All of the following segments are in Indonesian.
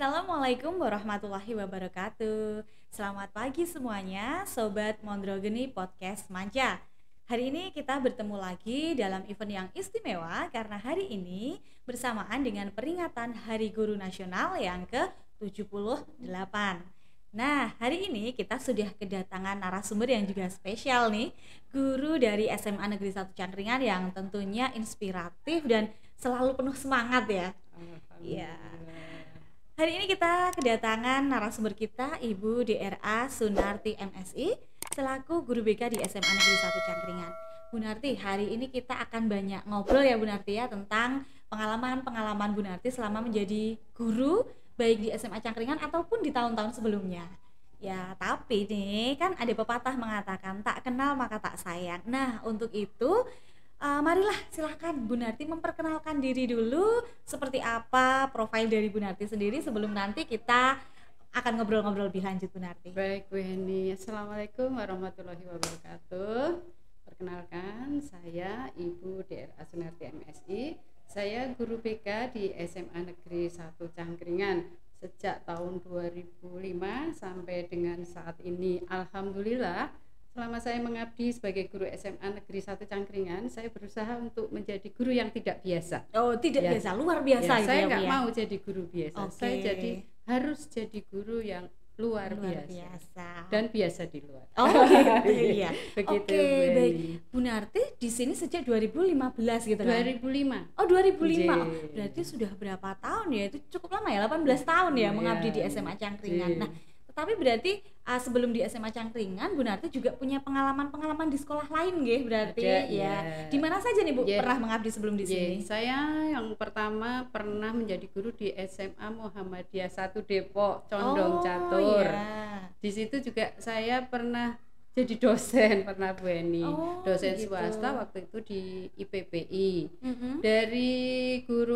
Assalamualaikum warahmatullahi wabarakatuh. Selamat pagi semuanya, Sobat Mondrogeni Podcast Manja. Hari ini kita bertemu lagi dalam event yang istimewa karena hari ini bersamaan dengan peringatan Hari Guru Nasional yang ke-78. Nah, hari ini kita sudah kedatangan narasumber yang juga spesial nih, guru dari SMA Negeri 1 Cangkringan yang tentunya inspiratif dan selalu penuh semangat ya. Iya. Hari ini kita kedatangan narasumber kita Ibu DRA Sunarti MSI selaku guru BK di SMA Negeri 1 Cangkringan. Bu Narti, hari ini kita akan banyak ngobrol ya Bu Narti ya tentang pengalaman-pengalaman Bu Narti selama menjadi guru baik di SMA Cangkringan ataupun di tahun-tahun sebelumnya. Ya, tapi nih kan ada pepatah mengatakan tak kenal maka tak sayang. Nah, untuk itu marilah silahkan Bu Narti memperkenalkan diri dulu, seperti apa profil dari Bu Narti sendiri sebelum nanti kita akan ngobrol-ngobrol lebih lanjut Bu Narti. Baik Bu Heni, Assalamualaikum warahmatullahi wabarakatuh. Perkenalkan, saya Ibu DRA Sunarti MSI. Saya guru BK di SMA Negeri 1 Cangkringan sejak tahun 2005 sampai dengan saat ini. Alhamdulillah, selama saya mengabdi sebagai guru SMA Negeri 1 Cangkringan, saya berusaha untuk menjadi guru yang tidak biasa. Oh, tidak Ya. biasa, luar biasa Ya, gitu saya ya, Bu nggak ya? mau jadi guru biasa. Oke. Saya harus jadi guru yang luar biasa. Dan biasa di luar. Oh gitu ya. Begitu, Oke, Bu baik. Eni. Bu Narti di sini sejak 2015 gitu kan? 2005. Oh 2005. Oh, Jee. berarti sudah berapa tahun ya? Itu cukup lama ya, 18 tahun ya mengabdi di SMA Cangkringan. Jee. Nah, tetapi berarti sebelum di SMA Cangkringan Bu Narti juga punya pengalaman-pengalaman di sekolah lain nggih berarti Ada, ya. ya. Di mana saja nih Bu Ya. pernah mengabdi sebelum di sini? Saya yang pertama pernah menjadi guru di SMA Muhammadiyah 1 Depok, Condong Catur. Ya. Di situ juga saya pernah jadi dosen, pernah Bu Eni. Oh, Dosen gitu. swasta waktu itu di IPPI. Mm-mm. Dari guru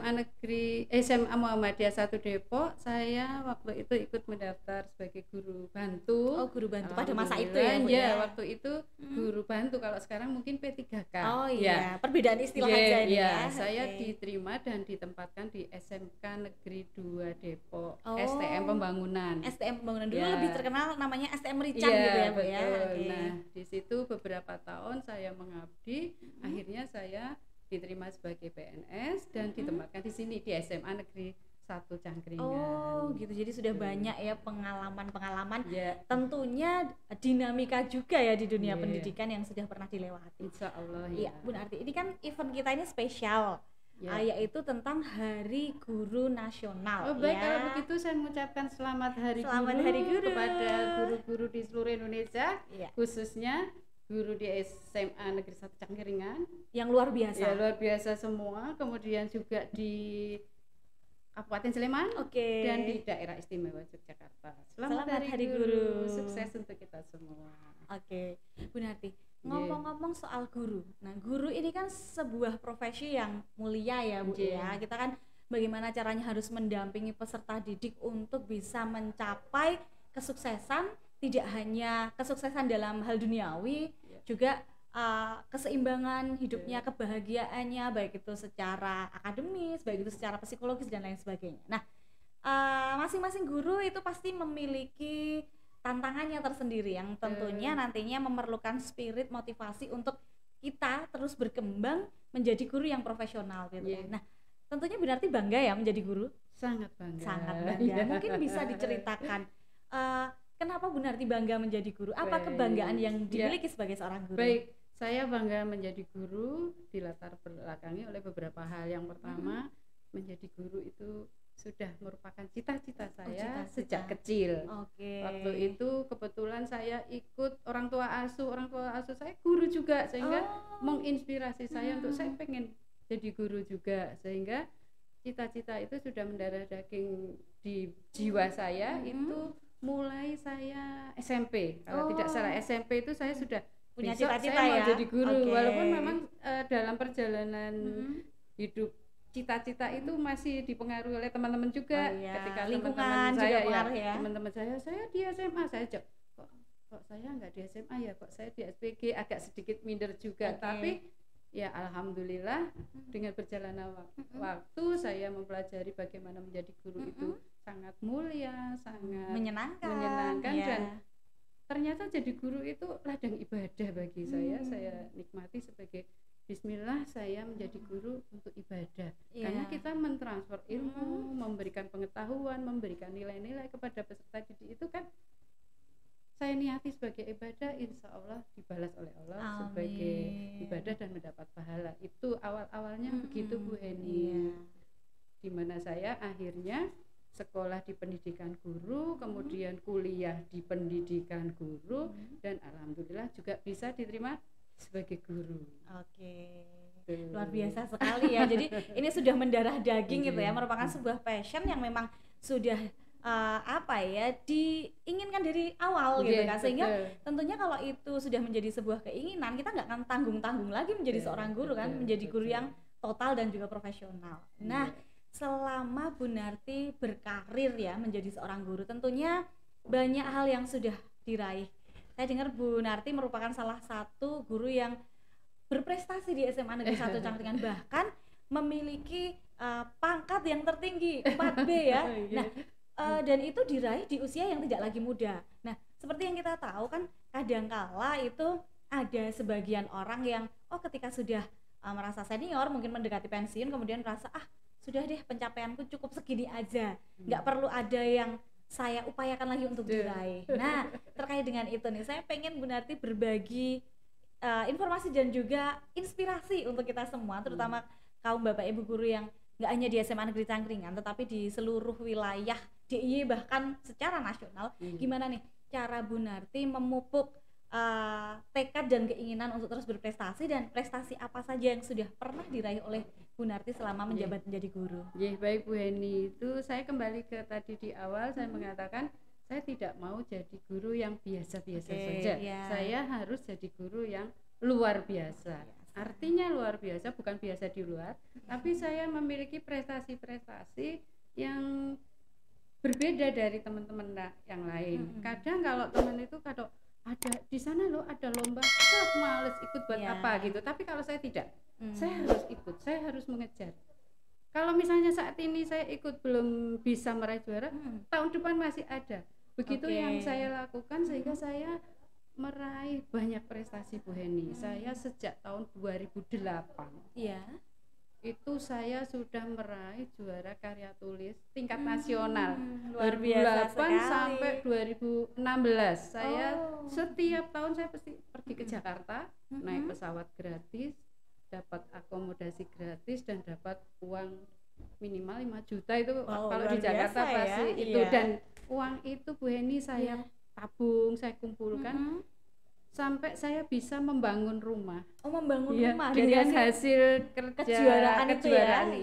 SMA Muhammadiyah 1 Depok, saya waktu itu ikut mendaftar sebagai guru bantu. Oh, guru bantu pada masa itu ya, Alhamdulillah, Bu ya, ya? waktu itu guru bantu, kalau sekarang mungkin P3K. Oh Ya. iya, perbedaan istilah Ya, aja ini ya, ya. saya Oke. diterima dan ditempatkan di SMK Negeri 2 Depok, Oh. STM Pembangunan. STM Pembangunan dulu Ya. lebih terkenal namanya STM Rican Iya, gitu ya Bu ya. betul. Oke. Nah, di situ beberapa tahun saya mengabdi, akhirnya saya diterima sebagai PNS dan ditempatkan di sini di SMA Negeri 1 Cangkringan. Oh gitu, jadi sudah banyak ya pengalaman-pengalaman, Ya, tentunya dinamika juga ya di dunia Iya. pendidikan yang sudah pernah dilewati. insya Allah Iya ya. Bu Narti, ini kan event kita ini spesial, Ya. yaitu tentang Hari Guru Nasional. Oh baik, ya. kalau begitu saya mengucapkan selamat Hari Selamat Guru Hari Guru kepada guru-guru di seluruh Indonesia, Iya. khususnya guru di SMA Negeri 1 Cangkringan. Yang luar biasa. Ya, luar biasa semua, kemudian juga di Kabupaten Sleman Oke. dan di daerah istimewa Yogyakarta. Selamat Selamat Hari Hari Guru. Guru, sukses untuk kita semua. Oke, Bu Narti, ngomong-ngomong soal guru. Nah, guru ini kan sebuah profesi yang mulia ya, Bu Iya. ya. Kita kan bagaimana caranya harus mendampingi peserta didik untuk bisa mencapai kesuksesan, tidak hanya kesuksesan dalam hal duniawi, Iya. juga keseimbangan hidupnya, kebahagiaannya, baik itu secara akademis, baik itu secara psikologis dan lain sebagainya. Nah, masing-masing guru itu pasti memiliki tantangannya tersendiri yang tentunya nantinya memerlukan spirit motivasi untuk kita terus berkembang menjadi guru yang profesional gitu Iya. kan. Nah, tentunya berarti bangga ya menjadi guru, Sangat bangga. sangat bangga. Iya. Mungkin bisa diceritakan kenapa Bu Narti bangga menjadi guru? Apa Baik. kebanggaan yang Ya. dimiliki sebagai seorang guru? Baik, saya bangga menjadi guru dilatar belakangi oleh beberapa hal. Yang pertama, menjadi guru itu sudah merupakan cita-cita saya cita-cita. sejak kecil. Oke. Waktu itu kebetulan saya ikut orang tua asuh saya guru juga, sehingga menginspirasi saya untuk saya pengen jadi guru juga, sehingga cita-cita itu sudah mendarah daging di jiwa saya. Itu mulai saya SMP, kalau tidak salah SMP itu saya sudah Punya besok cita-cita saya mau ya? jadi guru. Oke. Walaupun memang dalam perjalanan hidup cita-cita itu masih dipengaruhi oleh teman-teman juga. Oh iya, Ketika lingkungan teman-teman juga saya pengaruh ya. teman-teman saya di SMA, saya kok saya nggak di SMA ya, kok saya di SPG, agak sedikit minder juga. Oke. Tapi ya alhamdulillah dengan perjalanan waktu saya mempelajari bagaimana menjadi guru itu sangat mulia, sangat menyenangkan ya. Dan ternyata jadi guru itu ladang ibadah bagi saya nikmati sebagai bismillah saya menjadi guru untuk ibadah. Karena kita mentransfer ilmu, memberikan pengetahuan, memberikan nilai-nilai kepada peserta didik itu kan saya niati sebagai ibadah, insya Allah dibalas oleh Allah sebagai ibadah dan mendapat pahala. Itu awal-awalnya begitu Bu Heni. Di mana saya akhirnya sekolah di pendidikan guru, kemudian kuliah di pendidikan guru, dan alhamdulillah juga bisa diterima sebagai guru. Oke. Luar biasa sekali ya. Jadi ini sudah mendarah daging gitu ya, merupakan sebuah passion yang memang sudah diinginkan dari awal gitu kan, sehingga tentunya kalau itu sudah menjadi sebuah keinginan, kita nggak akan tanggung-tanggung lagi menjadi seorang guru kan, menjadi guru yang total dan juga profesional. Nah, selama Bu Narti berkarir ya menjadi seorang guru, tentunya banyak hal yang sudah diraih. Saya dengar Bu Narti merupakan salah satu guru yang berprestasi di SMA Negeri 1 Cangkringan, bahkan memiliki pangkat yang tertinggi 4B ya. Nah, dan itu diraih di usia yang tidak lagi muda. Nah, seperti yang kita tahu kan, kadangkala itu ada sebagian orang yang ketika sudah merasa senior, mungkin mendekati pensiun, kemudian merasa sudah deh pencapaianku cukup segini aja, nggak perlu ada yang saya upayakan lagi untuk diraih. Nah, terkait dengan itu nih, saya pengen Bu Narti berbagi informasi dan juga inspirasi untuk kita semua, terutama kaum bapak ibu guru yang nggak hanya di SMA Negeri Cangkringan, tetapi di seluruh wilayah DIY bahkan secara nasional. Gimana nih cara Bu Narti memupuk tekad dan keinginan untuk terus berprestasi, dan prestasi apa saja yang sudah pernah diraih oleh Bu Narti selama menjabat menjadi guru? Baik Bu Heni, itu saya kembali ke tadi di awal saya mengatakan saya tidak mau jadi guru yang biasa-biasa saja. Saya harus jadi guru yang luar biasa. Artinya luar biasa, bukan biasa di luar, tapi saya memiliki prestasi-prestasi yang berbeda dari teman-teman yang lain. Kadang kalau teman itu ada di sana loh ada lomba, males ikut buat apa gitu. Tapi kalau saya tidak, saya harus ikut, saya harus mengejar. Kalau misalnya saat ini saya ikut belum bisa meraih juara, tahun depan masih ada. Begitu yang saya lakukan sehingga saya meraih banyak prestasi Bu Heni. Saya sejak tahun 2008 itu saya sudah meraih juara karya tulis tingkat nasional. Luar biasa 2008 sekali. sampai 2016 saya setiap tahun saya pasti pergi ke Jakarta, naik pesawat gratis, dapat akomodasi gratis, dan dapat uang minimal 5 juta itu kalau di Jakarta pasti itu. Dan uang itu Bu Heni saya tabung, saya kumpulkan sampai saya bisa membangun rumah. Membangun rumah dengan hasil kejuaraan itu.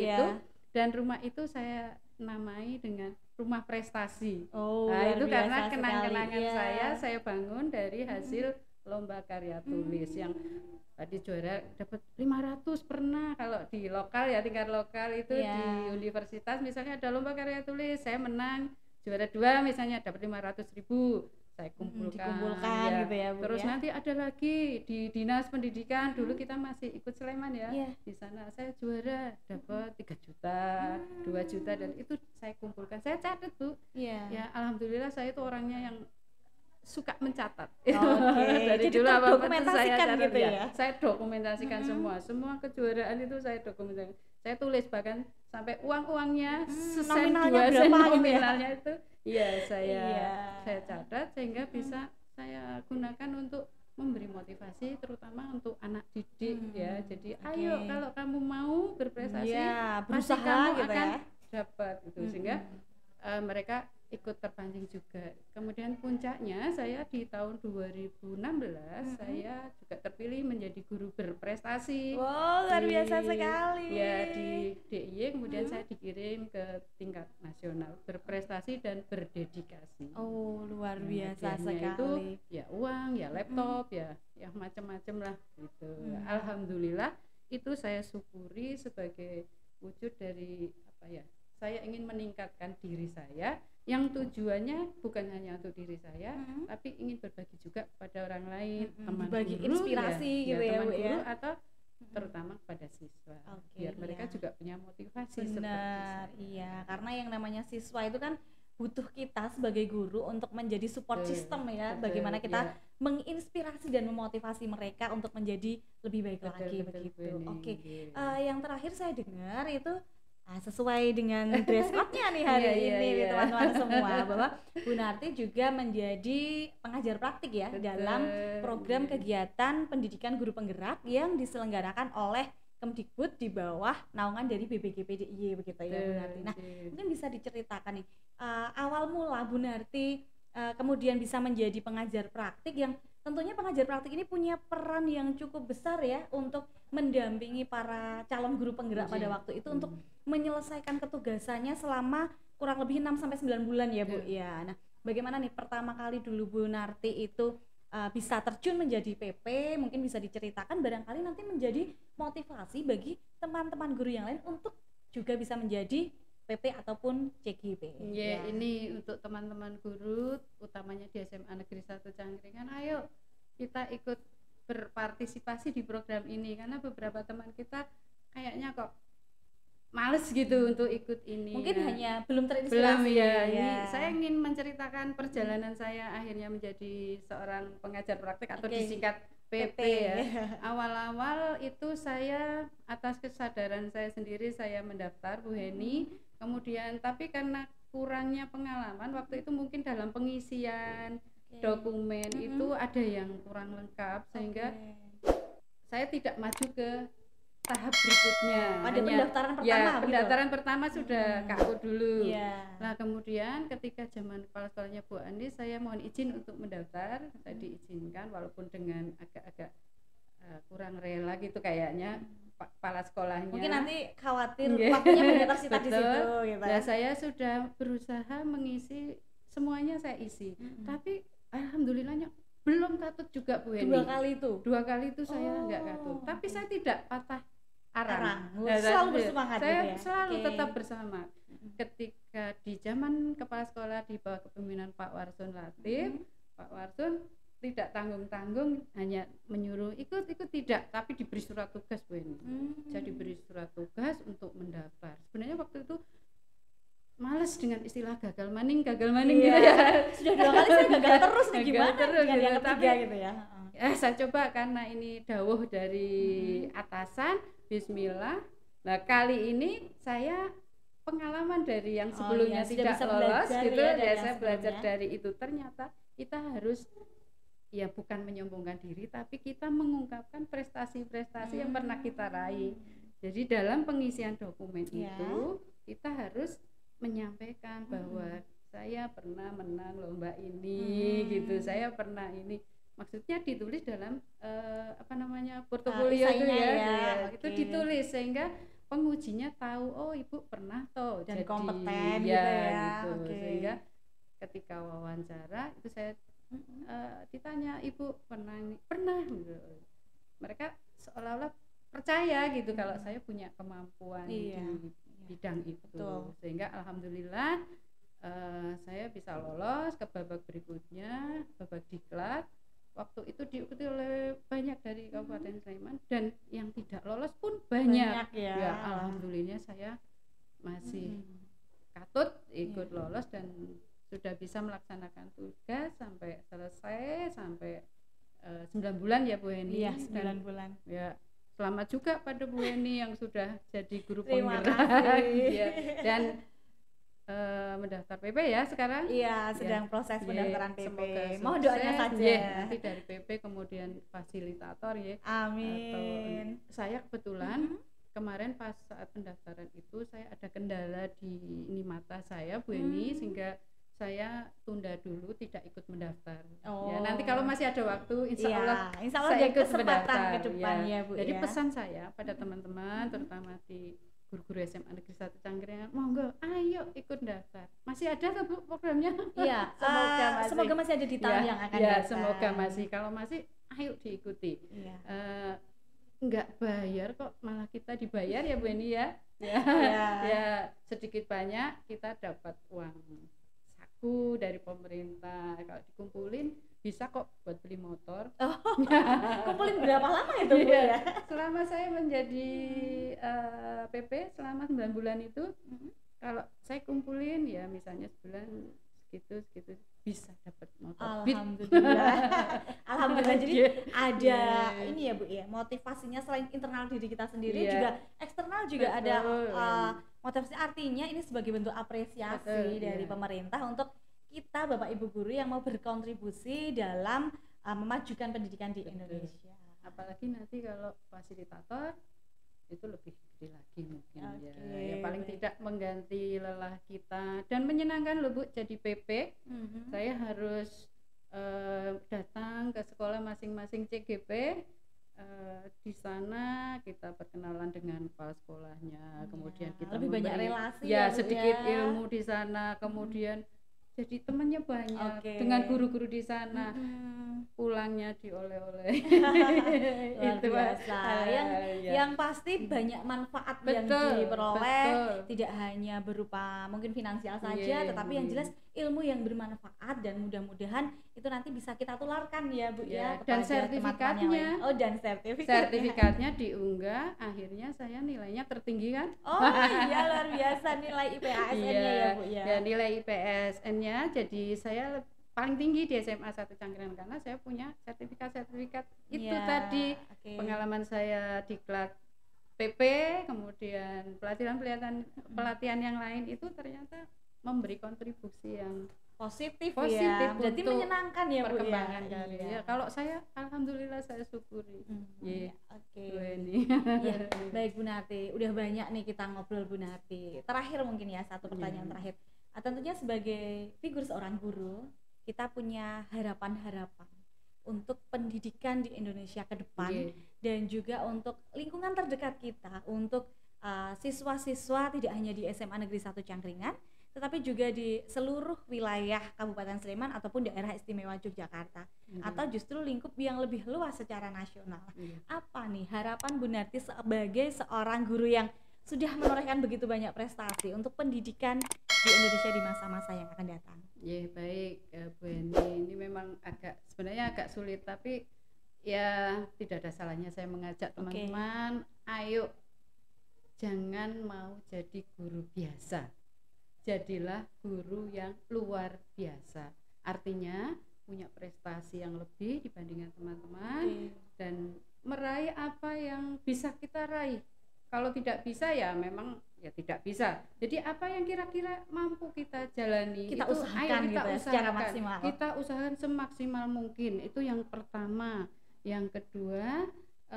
Dan rumah itu saya namai dengan rumah prestasi. Itu karena kenang-kenangan saya bangun dari hasil lomba karya tulis yang tadi juara dapat 500 pernah. Kalau di lokal ya, tingkat lokal itu di universitas misalnya ada lomba karya tulis, saya menang juara 2 misalnya dapat 500.000, saya kumpulkan gitu ya Bu. Terus nanti ada lagi di dinas pendidikan, dulu kita masih ikut Sleman ya, di sana saya juara dapat 3 juta, 2 juta, dan itu saya kumpulkan, saya catat Bu. Ya alhamdulillah saya itu orangnya yang suka mencatat. Dari jadi dulu apapun saya catat gitu ya. Saya dokumentasikan semua kejuaraan itu saya dokumentasikan. Saya tulis bahkan sampai uang-uangnya sesen 2 sen nominalnya itu saya catat sehingga bisa saya gunakan untuk memberi motivasi terutama untuk anak didik ya. Jadi ayo kalau kamu mau berprestasi pasti kamu gitu akan dapat gitu. Sehingga mereka ikut terpancing juga. Kemudian puncaknya saya di tahun 2016 saya juga terpilih menjadi guru berprestasi. Luar biasa sekali. Ya di DIY, kemudian saya dikirim ke tingkat nasional berprestasi dan berdedikasi. Luar biasa sekali. Itu ya uang, ya laptop, ya macam-macam lah gitu. Alhamdulillah itu saya syukuri sebagai wujud dari saya ingin meningkatkan diri saya, yang tujuannya bukan hanya untuk diri saya, tapi ingin berbagi juga kepada orang lain, teman bagi guru, inspirasi gitu ya, teman Bu, guru atau terutama kepada siswa, biar mereka juga punya motivasi. Benar, karena yang namanya siswa itu kan butuh kita sebagai guru untuk menjadi support system ya, betul, bagaimana kita ya. menginspirasi dan memotivasi mereka untuk menjadi lebih baik lagi begitu. Oke. Yang terakhir saya dengar itu sesuai dengan dress code-nya nih hari ini teman-teman semua, bahwa Bu Narti juga menjadi pengajar praktik ya dalam program kegiatan pendidikan guru penggerak yang diselenggarakan oleh Kemdikbud di bawah naungan dari BPGPDIY begitu ya Bu Narti. Nah, mungkin bisa diceritakan nih awal mula Bu Narti kemudian bisa menjadi pengajar praktik, yang tentunya pengajar praktik ini punya peran yang cukup besar ya untuk mendampingi para calon guru penggerak pada waktu itu untuk menyelesaikan ketugasannya selama kurang lebih 6-9 bulan ya Bu ya. Nah, bagaimana nih pertama kali dulu Bu Narti itu bisa terjun menjadi PP, mungkin bisa diceritakan barangkali nanti menjadi motivasi bagi teman-teman guru yang lain untuk juga bisa menjadi PP ataupun CGP. Ya. Ini untuk teman-teman guru utamanya di SMA Negeri 1 Cangkringan, ayo kita ikut berpartisipasi di program ini, karena beberapa teman kita kayaknya kok males gitu untuk ikut ini. Mungkin hanya belum terinspirasi. Ini saya ingin menceritakan perjalanan saya akhirnya menjadi seorang pengajar praktik atau disingkat PP ya. Awal-awal itu saya atas kesadaran saya sendiri saya mendaftar Bu Heni, kemudian tapi karena kurangnya pengalaman waktu itu mungkin dalam pengisian dokumen itu ada yang kurang lengkap sehingga saya tidak maju ke tahap berikutnya. Pada pendaftaran pertama pendaftaran pertama sudah KO dulu. Yeah. Nah kemudian ketika zaman kepala sekolahnya Bu Andi, saya mohon izin untuk mendaftar. Saya diizinkan walaupun dengan agak-agak kurang rela gitu kayaknya kepala sekolahnya. Mungkin nanti khawatir waktunya banyak tersita di situ gitu. Nah saya sudah berusaha mengisi semuanya, saya isi. Tapi alhamdulillahnya belum katut juga Bu Heni. Dua kali itu saya nggak katut. Tapi saya tidak patah arang. Selalu bersemangat saya gitu ya? Selalu tetap bersemangat. Ketika di zaman kepala sekolah di bawah kepemimpinan Pak Warsun Latif, Pak Warsun tidak tanggung-tanggung hanya menyuruh ikut tidak, tapi diberi surat tugas Bu Heni. Jadi diberi surat tugas untuk mendaftar. Sebenarnya waktu itu males dengan istilah gagal maning gitu ya. Sudah 2 kali saya gagal terus nih, gimana dengan yang ketiga gitu ya. Saya coba karena ini dawuh dari atasan, bismillah. Nah kali ini saya pengalaman dari yang sebelumnya tidak lolos gitu ya, saya belajar dari itu. Ternyata kita harus ya bukan menyombongkan diri, tapi kita mengungkapkan prestasi-prestasi yang pernah kita raih. Jadi dalam pengisian dokumen itu kita harus menyampaikan bahwa saya pernah menang lomba ini gitu, saya pernah ini, maksudnya ditulis dalam portofolio itu ya. Itu ditulis sehingga pengujinya tahu oh ibu pernah toh dan jadi kompeten gitu. Sehingga ketika wawancara itu saya ditanya ibu pernah gitu. Mereka seolah-olah percaya gitu kalau saya punya kemampuan di bidang itu. Sehingga alhamdulillah saya bisa lolos ke babak berikutnya, babak diklat. Waktu itu diikuti oleh banyak dari Kabupaten Sleman dan yang tidak lolos pun banyak ya. Alhamdulillah saya masih katut ikut lolos dan sudah bisa melaksanakan tugas sampai selesai sampai 9 bulan ya Bu Heni. Iya, 9 bulan. Ya, selamat juga pada Bu Heni yang sudah jadi guru penggerak dan mendaftar PP ya sekarang. Iya, sedang proses pendaftaran PP. Mau sukses, doanya saja. Nanti dari PP kemudian fasilitator ya. Amin. Saya kebetulan kemarin pas saat pendaftaran itu saya ada kendala di ini mata saya Bu Heni sehingga saya tunda dulu tidak ikut mendaftar. Ya, nanti kalau masih ada waktu insya Allah saya ikut mendaftar ke depan ya Bu. Jadi pesan saya pada teman-teman terutama di guru-guru SMA Negeri 1 Cangkringan, monggo ayo ikut daftar. Masih ada Bu programnya? Iya, semoga masih ada di tahun yang akan datang. Semoga masih. Kalau masih ayo diikuti. Enggak bayar kok, malah kita dibayar ya Bu Eni ya. Ya sedikit banyak kita dapat uang saku dari pemerintah. Kalau dikumpulin bisa kok buat beli motor. Kumpulin berapa lama itu Bu ya? Selama saya menjadi PP selama 9 bulan itu kalau saya kumpulin ya misalnya sebulan segitu bisa dapat motor beat. Alhamdulillah. Alhamdulillah. Jadi ada Iya. ini ya Bu ya, motivasinya selain internal diri kita sendiri Iya. juga eksternal juga ada Betul. motivasi, artinya ini sebagai bentuk apresiasi Betul, dari iya. pemerintah untuk kita Bapak Ibu guru yang mau berkontribusi dalam memajukan pendidikan di Betul. Indonesia. Apalagi nanti kalau fasilitator itu lebih gede lagi mungkin ya. Ya paling baik. tidak mengganti lelah kita dan menyenangkan loh Bu jadi PP. Mhm. Saya harus datang ke sekolah masing-masing CGP. Di sana kita perkenalan dengan kepala sekolahnya, kemudian kita lebih banyak memberi relasi ya Bu, sedikit ya. ilmu di sana, kemudian jadi temannya banyak Oke. dengan guru-guru di sana. Mhm. Pulangnya dioleh-oleh. Luar Itu biasa. Yang pasti banyak manfaat yang diperoleh, betul. tidak hanya berupa mungkin finansial saja, Iya, tetapi yang jelas ilmu yang bermanfaat, dan mudah-mudahan itu nanti bisa kita tularkan ya Bu Ya, ya dan kepada teman-teman yang sertifikatnya. lain. Oh, dan sertifikatnya. Sertifikatnya diunggah, akhirnya saya nilainya tertinggi kan? Oh iya, luar biasa nilai IPASN-nya ya Bu ya. Ya, nilai IPSN-nya jadi saya paling tinggi di SMA 1 Cangkringan karena saya punya sertifikat itu Ya, tadi. oke. Pengalaman saya di kelas PP, kemudian pelatihan yang lain itu ternyata memberi kontribusi yang Positif positif ya. Berarti untuk menyenangkan ya Bu ya. perkembangan karir. Iya. Ya, kalau saya alhamdulillah saya syukuri. Iya. Oke. Bu Eni. Ya, baik Bu Narti, udah banyak nih kita ngobrol Bu Narti. Terakhir mungkin ya, satu pertanyaan terakhir. Tentunya sebagai figur seorang guru, kita punya harapan-harapan untuk pendidikan di Indonesia ke depan, dan juga untuk lingkungan terdekat kita, untuk siswa-siswa tidak hanya di SMA Negeri 1 Cangkringan, tetapi juga di seluruh wilayah Kabupaten Sleman ataupun daerah istimewa Yogyakarta, atau justru lingkup yang lebih luas secara nasional. Apa nih harapan Bu Narti sebagai seorang guru yang sudah menorehkan begitu banyak prestasi untuk pendidikan di Indonesia di masa-masa yang akan datang? Ya baik Bu Eni, ini memang sebenarnya agak sulit, tapi ya tidak ada salahnya saya mengajak teman-teman, ayo jangan mau jadi guru biasa, jadilah guru yang luar biasa, artinya punya prestasi yang lebih dibandingkan teman-teman, dan meraih apa yang bisa kita raih. Kalau tidak bisa ya memang ya tidak bisa. Jadi apa yang kira-kira mampu kita jalani, kita itu usahakan ayo kita gitu, usahakan secara maksimal. Kita usahakan semaksimal mungkin. Itu yang pertama. Yang kedua,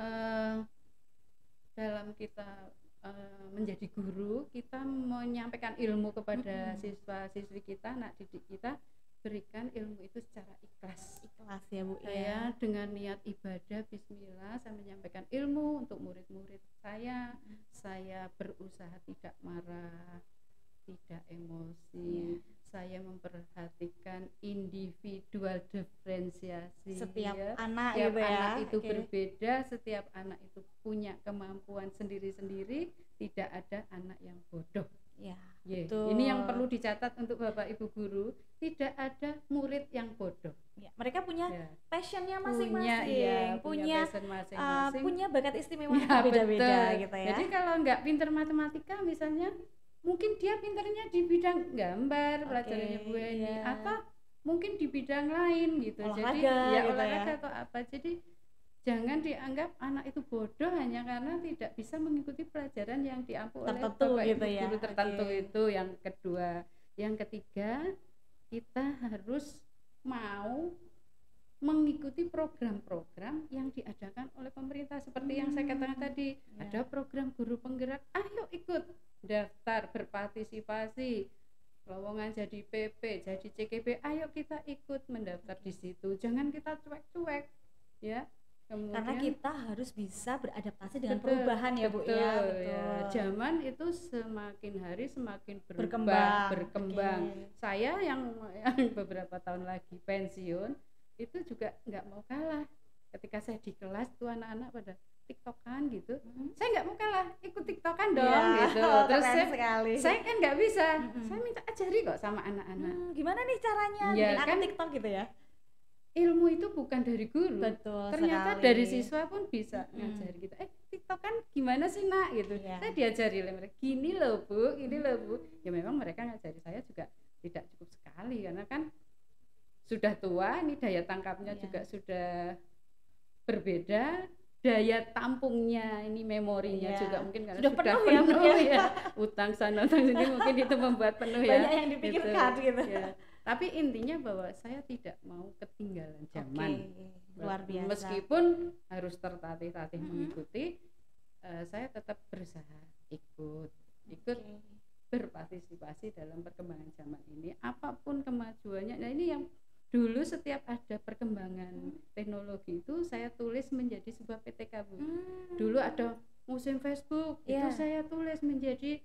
dalam kita menjadi guru, kita menyampaikan ilmu kepada siswa-siswi kita, anak didik kita, berikan ilmu itu secara ikhlas ya Bu. Saya dengan niat ibadah, bismillah, saya menyampaikan ilmu untuk murid-murid saya berusaha tidak marah, tidak emosi, saya memperhatikan individual diferensiasi, setiap anak setiap gitu ya. anak itu berbeda, setiap anak itu punya kemampuan sendiri-sendiri, tidak ada anak yang bodoh. Ini yang perlu dicatat untuk Bapak Ibu guru, tidak ada murid yang bodoh. Mereka punya passionnya masing-masing, punya bakat istimewa beda-beda gitu ya. Jadi kalau nggak pinter matematika misalnya, mungkin dia pinternya di bidang gambar, pelajarannya Bu Eni, atau mungkin di bidang lain gitu. Olahraga, jadi olahraga atau apa. Jadi jangan dianggap anak itu bodoh hanya karena tidak bisa mengikuti pelajaran yang diampu oleh Bapak Ibu guru tertentu. Itu yang kedua. Yang ketiga, kita harus mau mengikuti program-program yang diadakan oleh pemerintah seperti yang saya katakan tadi. Ada program guru penggerak, ayo ikut daftar berpartisipasi, lowongan jadi PP, jadi CGP, ayo kita ikut mendaftar di situ. Jangan kita cuek-cuek ya. Kemudian, karena kita harus bisa beradaptasi dengan perubahan ya Bu ya. Zaman itu semakin hari semakin berkembang. Saya yang beberapa tahun lagi pensiun itu juga nggak mau kalah. Ketika saya di kelas tuh anak-anak pada tiktokan gitu, saya nggak mau kalah, ikut tiktokan dong gitu. Terus saya kan nggak bisa, saya minta ajari kok sama anak-anak. Gimana nih caranya bikin akun TikTok gitu ya? Ilmu itu bukan dari guru, betul ternyata sekali. Dari siswa pun bisa ngajari kita. TikTok kan gimana sih nak gitu. Iya. Saya diajari oleh mereka, gini loh Bu, gini loh Bu. Ya memang mereka ngajari saya juga tidak cukup sekali karena kan sudah tua, ini daya tangkapnya Iya. juga sudah berbeda, daya tampungnya ini memorinya Iya. juga mungkin karena Sudah sudah penuh ya, Bu, ya. ya. Utang sana utang sini mungkin itu membuat penuh ya. Banyak yang dipikirkan gitu. Ya. Tapi intinya bahwa saya tidak mau ketinggalan zaman. Luar biasa. Meskipun harus tertatih-tatih mengikuti, saya tetap berusaha ikut berpartisipasi dalam perkembangan zaman ini, apapun kemajuannya. Nah ini yang dulu setiap ada perkembangan teknologi itu saya tulis menjadi sebuah PTK Bu. Dulu ada musim Facebook, itu saya tulis menjadi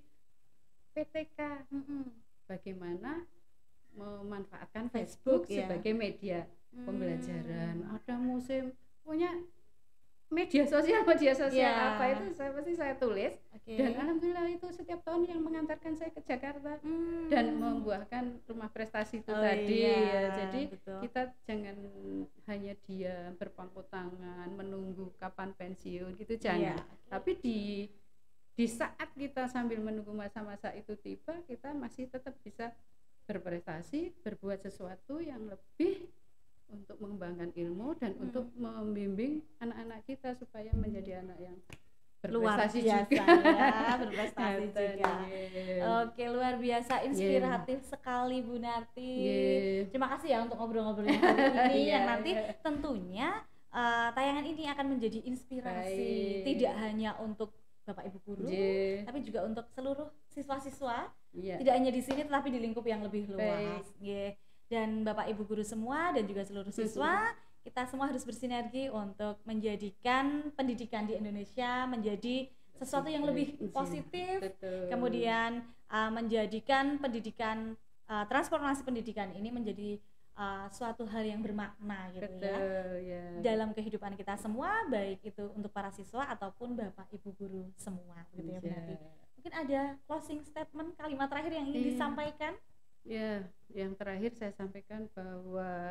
PTK. Bagaimana memanfaatkan Facebook sebagai media pembelajaran. Ada musim punya media sosial apa itu saya tulis. Dan alhamdulillah itu setiap tahun yang mengantarkan saya ke Jakarta dan membuahkan rumah prestasi itu tadi ya. Jadi betul. Kita jangan hanya diam berpangku tangan menunggu kapan pensiun gitu, jangan. Tapi di saat kita sambil menunggu masa-masa itu tiba, kita masih tetap bisa berprestasi, berbuat sesuatu yang lebih untuk mengembangkan ilmu dan untuk membimbing anak-anak kita supaya menjadi anak yang berprestasi juga. Berprestasi juga. Oke, luar biasa, inspiratif sekali Bu Narti. Terima kasih ya untuk ngobrol-ngobrolnya hari ini yang nanti tentunya tayangan ini akan menjadi inspirasi tidak hanya untuk Bapak Ibu guru, tapi juga untuk seluruh siswa-siswa. Tidak hanya di sini tetapi di lingkup yang lebih luas. Dan Bapak Ibu guru semua dan juga seluruh siswa, kita semua harus bersinergi untuk menjadikan pendidikan di Indonesia menjadi sesuatu yang lebih positif. Kemudian menjadikan pendidikan, transformasi pendidikan ini menjadi suatu hal yang bermakna gitu ya dalam kehidupan kita semua, baik itu untuk para siswa ataupun Bapak Ibu guru semua gitu ya. Berarti mungkin ada closing statement, kalimat terakhir yang ingin disampaikan? Ya, yang terakhir saya sampaikan bahwa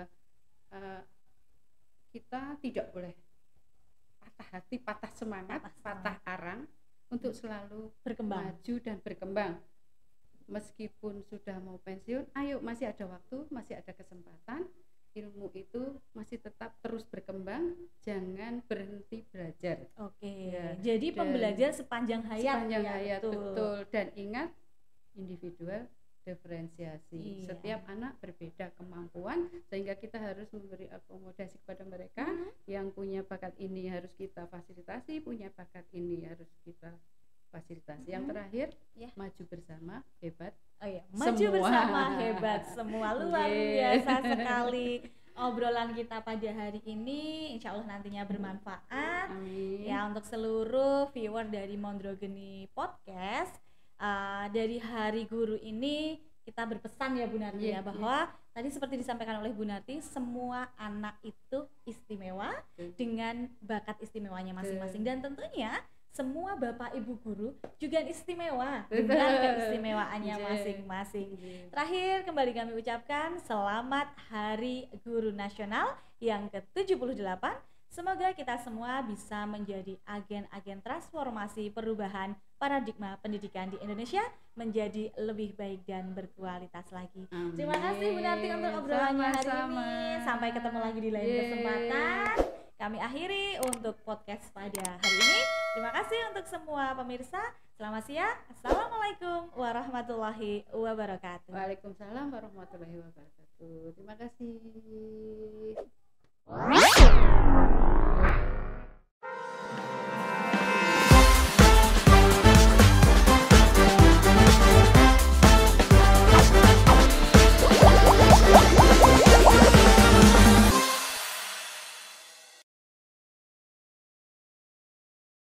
kita tidak boleh patah hati, patah semangat, patah arang untuk selalu maju dan berkembang. Meskipun sudah mau pensiun, ayo masih ada waktu, masih ada kesempatan. Ilmu itu masih tetap terus berkembang, jangan berhenti belajar. Jadi pembelajar sepanjang hayat. Sepanjang hayat, betul. Dan ingat, individual diferensiasi. Setiap anak berbeda kemampuan, sehingga kita harus memberi akomodasi kepada mereka. Yang punya bakat ini harus kita fasilitasi, punya bakat ini harus kita fasilitasi. Yang terakhir, maju bersama, hebat. Maju bersama, hebat semua. Luar biasa sekali obrolan kita pada hari ini. Insya Allah nantinya bermanfaat. Ya untuk seluruh viewer dari Mondrogeni Podcast. Dari Hari Guru ini kita berpesan ya Bu Narti bahwa tadi seperti disampaikan oleh Bu Narti, semua anak itu istimewa dengan bakat istimewanya masing-masing, dan tentunya semua Bapak Ibu guru juga istimewa dengan keistimewaannya masing-masing. Terakhir kembali kami ucapkan selamat Hari Guru Nasional yang ke-78. Semoga kita semua bisa menjadi agen-agen transformasi perubahan paradigma pendidikan di Indonesia menjadi lebih baik dan berkualitas lagi. Terima kasih Bu Narti untuk obrolannya hari ini. Sampai ketemu lagi di lain kesempatan. Kami akhiri untuk podcast pada hari ini. Terima kasih untuk semua pemirsa. Selamat siang. Assalamualaikum warahmatullahi wabarakatuh. Waalaikumsalam warahmatullahi wabarakatuh. Terima kasih.